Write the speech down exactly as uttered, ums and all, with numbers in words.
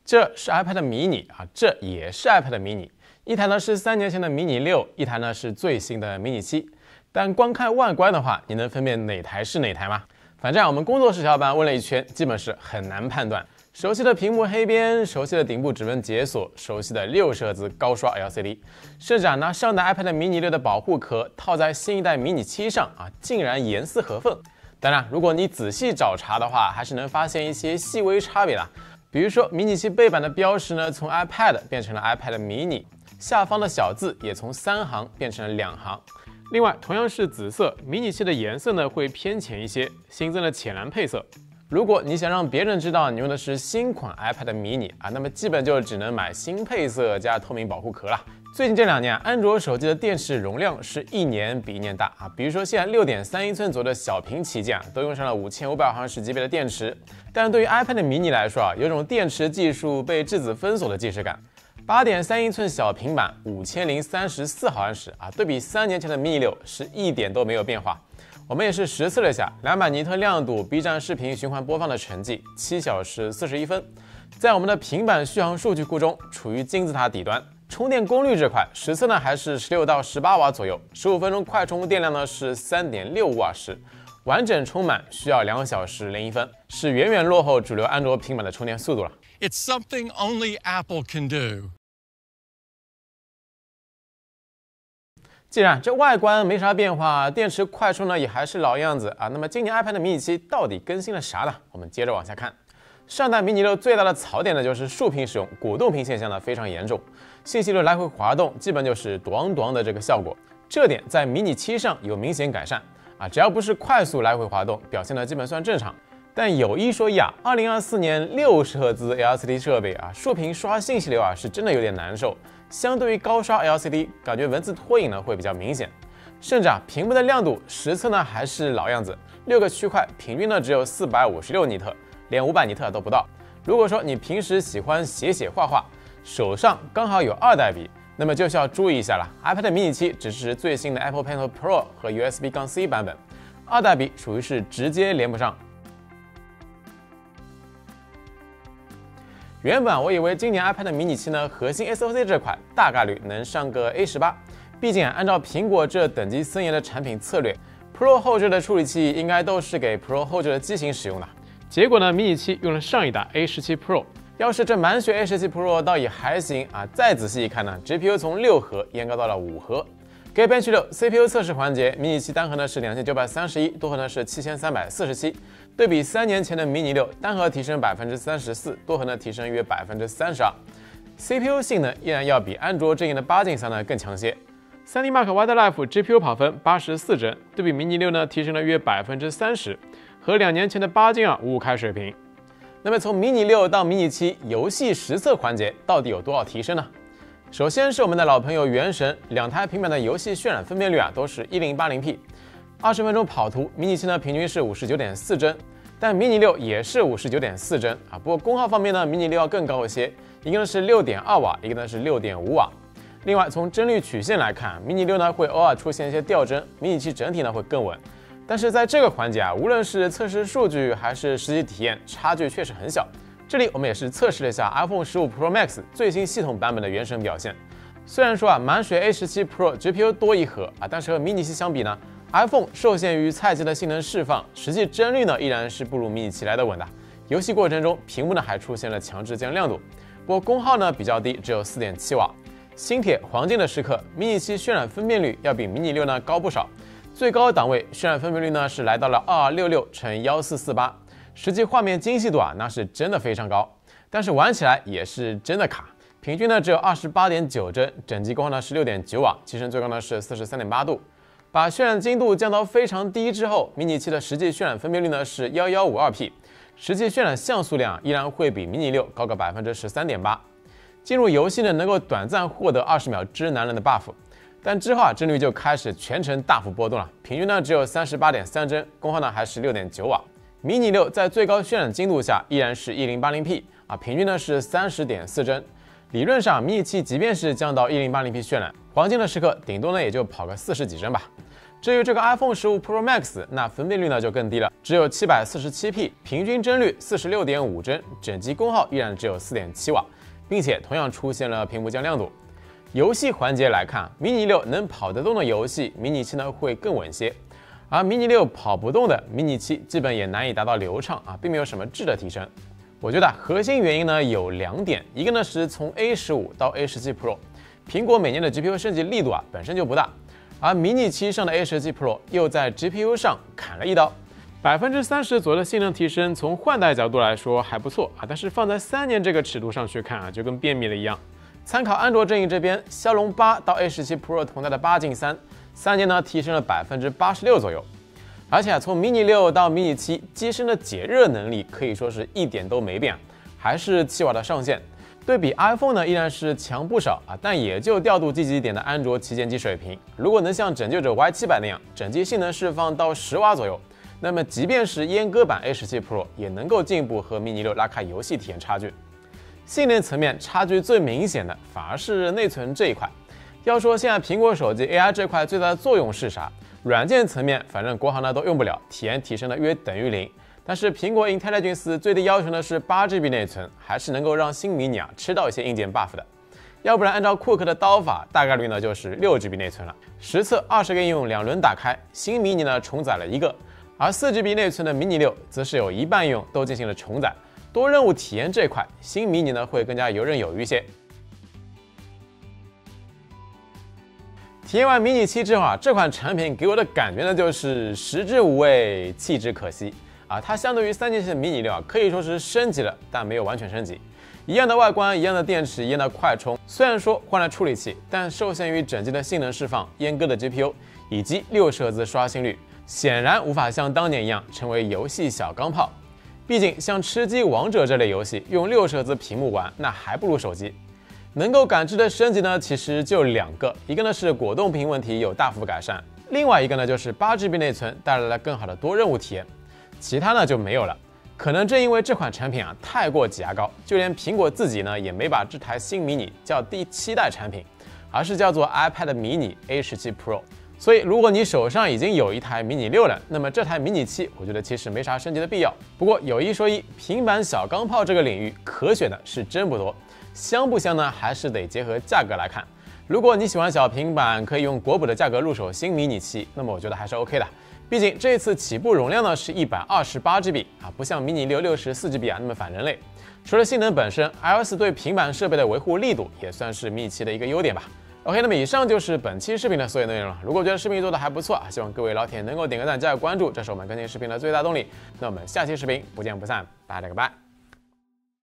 这是 iPad mini 啊，这也是 iPad mini。一台呢是三年前的 mini 六，一台呢是最新的 mini 七。但光看外观的话，你能分辨哪台是哪台吗？反正我们工作室小伙伴问了一圈，基本是很难判断。熟悉的屏幕黑边，熟悉的顶部指纹解锁，熟悉的六十赫兹高刷 L C D， 甚至啊拿上代 iPad mini 六的保护壳套在新一代 mini 七上啊，竟然严丝合缝。当然，如果你仔细找茬的话，还是能发现一些细微差别的。比如说 mini 七背板的标识呢，从 iPad 变成了 iPad mini， 下方的小字也从三行变成了两行。另外，同样是紫色 ，mini 七的颜色呢会偏浅一些，新增了浅蓝配色。如果你想让别人知道你用的是新款 iPad mini 啊，那么基本就只能买新配色加透明保护壳了。最近这两年，安卓手机的电池容量是一年比一年大啊。比如说现在六点三英寸左右的小屏旗舰啊，都用上了五千五百毫安时级别的电池。但对于 iPad mini 来说啊，有种电池技术被质子封锁的既视感。八点三英寸小平板，五千零三十四毫安时啊，对比三年前的 mini 六是一点都没有变化。我们也是实测了一下，两百尼特亮度 B 站视频循环播放的成绩，七小时四十一分。在我们的平板续航数据库中，处于金字塔底端。充电功率这块，实测呢还是十六到十八瓦左右，十五分钟快充电量呢是 三点六瓦时，完整充满需要两小时零一分，是远远落后主流安卓平板的充电速度了。 It's something only Apple can do. 既然这外观没啥变化，电池快充呢也还是老样子啊，那么今年 iPad mini 七到底更新了啥呢？我们接着往下看。上代 mini 六最大的槽点呢就是竖屏使用鼓动屏现象呢非常严重，信息流来回滑动基本就是咚咚的这个效果，这点在 mini 七上有明显改善啊，只要不是快速来回滑动，表现呢基本算正常。但有一说一啊，二零二四年六十赫兹 L C D 设备啊，竖屏刷信息流啊是真的有点难受。相对于高刷 L C D， 感觉文字拖影呢会比较明显。甚至啊，屏幕的亮度实测呢还是老样子，六个区块平均呢只有四百五十六尼特，连五百尼特都不到。如果说你平时喜欢写写画画，手上刚好有二代笔，那么就需要注意一下了。iPad mini 七只是最新的 Apple Pencil Pro 和 U S B-C 版本，二代笔属于是直接连不上。原本我以为今年 iPad mini 七呢，核心 S O C 这块大概率能上个 A 十八， 毕竟按照苹果这等级森严的产品策略 ，Pro 后置的处理器应该都是给 Pro 后置的机型使用的。结果呢 ，mini 七用了上一代 A 十七 Pro， 要是这满血 A 十七 Pro 倒也还行啊，再仔细一看呢 ，G P U 从六核阉割到了五核。Geekbench 六 C P U 测试环节 ，mini 七单核呢是两千九百三十一，多核呢是七千三百四十七。对比三年前的 mini 六，单核提升百分之三十四，多核呢提升约百分之三十二。C P U 性能依然要比安卓阵营的八进三呢更强些。三 D Mark Wildlife G P U 跑分八十四帧，对比 mini 六呢提升了约百分之三十，和两年前的八进二五五开水平。那么从 mini 六到 mini 七，游戏实测环节到底有多少提升呢？首先是我们的老朋友原神，两台平板的游戏渲染分辨率啊都是一零八零 P， 二十分钟跑图 ，mini 七呢平均是五十九点四帧，但 mini 六也是五十九点四帧啊。不过功耗方面呢 ，mini 六要更高一些，一个呢是六点二瓦，一个呢是六点五瓦。另外从帧率曲线来看 ，mini 六呢会偶尔出现一些掉帧 ，mini 七整体呢会更稳。但是在这个环节啊，无论是测试数据还是实际体验，差距确实很小。这里我们也是测试了一下 iPhone 十五 Pro Max 最新系统版本的原神表现。虽然说啊，满血 A 十七 Pro G P U 多一核啊，但是和 mini 七相比呢 ，iPhone 受限于菜鸡的性能释放，实际帧率呢依然是不如 mini 七来的稳的。游戏过程中，屏幕呢还出现了强制降亮度，不过功耗呢比较低，只有 四点七瓦。锌铁黄金的时刻 ，mini 七渲染分辨率要比 mini 六呢高不少，最高档位渲染分辨率呢是来到了二二六六乘一四四八。实际画面精细度啊，那是真的非常高，但是玩起来也是真的卡。平均呢只有 二十八点九帧，整机功耗呢是六点九瓦，机身最高呢是 四十三点八度。把渲染精度降到非常低之后 ，mini 七的实际渲染分辨率呢是一一五二 P， 实际渲染像素量依然会比 mini 六高个 百分之十三点八。进入游戏呢能够短暂获得二十秒知男人的 buff， 但之后啊帧率就开始全程大幅波动了，平均呢只有 三十八点三帧，功耗呢还是 六点九瓦。mini 六在最高渲染精度下依然是 一零八零 P 啊，平均呢是 三十点四帧。理论上 mini 七即便是降到 一零八零 P 渲染，黄金的时刻顶多呢也就跑个四十几帧吧。 至于这个 iPhone 十五 Pro Max， 那分辨率呢就更低了，只有 七百四十七P， 平均帧率 四十六点五帧，整机功耗依然只有 四点七瓦，并且同样出现了屏幕降亮度。游戏环节来看 ，mini 六能跑得动的游戏，mini 七呢会更稳些，而 mini 六跑不动的 mini 七基本也难以达到流畅啊，并没有什么质的提升。我觉得核心原因呢有两点，一个呢是从 A 十五 到 A 十七 Pro， 苹果每年的 G P U 升级力度啊本身就不大，而 mini 七上的 A 十七 Pro 又在 G P U 上砍了一刀，百分之三十左右的性能提升，从换代角度来说还不错啊，但是放在三年这个尺度上去看啊，就跟便秘了一样。参考安卓阵营这边，骁龙八到 A 十七 Pro 同代的八进三，三年呢提升了百分之八十六左右。而且啊，从 mini 六到 mini 七，机身的解热能力可以说是一点都没变，还是七瓦的上限。对比 iPhone 呢，依然是强不少啊，但也就调度积极一点的安卓旗舰机水平。如果能像拯救者 Y 七百那样，整机性能释放到十瓦左右，那么即便是阉割版 A 十七 Pro 也能够进一步和 mini 六拉开游戏体验差距。性能层面差距最明显的反而是内存这一块。要说现在苹果手机 A I 这块最大的作用是啥？软件层面，反正国行呢都用不了，体验提升的约等于零。但是苹果 Intelligence 最低要求呢是 八 G B 内存，还是能够让新迷你啊吃到一些硬件 buff 的。要不然按照库克的刀法，大概率呢就是 六 G B 内存了。实测二十个应用两轮打开，新迷你呢重载了一个，而 四 G B 内存的迷你六则是有一半应用都进行了重载。多任务体验这块，新迷你呢会更加游刃有余些。体验完迷你七之后啊，这款产品给我的感觉呢就是食之无味，弃之可惜啊。它相对于三年前的迷你六啊，可以说是升级了，但没有完全升级。一样的外观，一样的电池，一样的快充，虽然说换了处理器，但受限于整机的性能释放、阉割的 G P U 以及六十赫兹刷新率，显然无法像当年一样成为游戏小钢炮。毕竟像吃鸡、王者这类游戏，用六十赫兹屏幕玩，那还不如手机。能够感知的升级呢，其实就两个，一个呢是果冻屏问题有大幅改善，另外一个呢就是 八 G B 内存带来了更好的多任务体验，其他呢就没有了。可能正因为这款产品啊太过挤牙膏，就连苹果自己呢也没把这台新迷你叫第七代产品，而是叫做 iPad mini A 十七 Pro。所以，如果你手上已经有一台迷你六了，那么这台迷你七，我觉得其实没啥升级的必要。不过有一说一，平板小钢炮这个领域可选的是真不多，香不香呢？还是得结合价格来看。如果你喜欢小平板，可以用国补的价格入手新迷你七，那么我觉得还是 OK 的。毕竟这次起步容量呢是一百二十八 G B 啊，不像迷你六六十四 G B 啊那么反人类。除了性能本身 ，iOS 对平板设备的维护力度也算是迷你七的一个优点吧。OK， 那么以上就是本期视频的所有内容了。如果觉得视频做的还不错啊，希望各位老铁能够点个赞、加个关注，这是我们更新视频的最大动力。那我们下期视频不见不散，拜了个拜。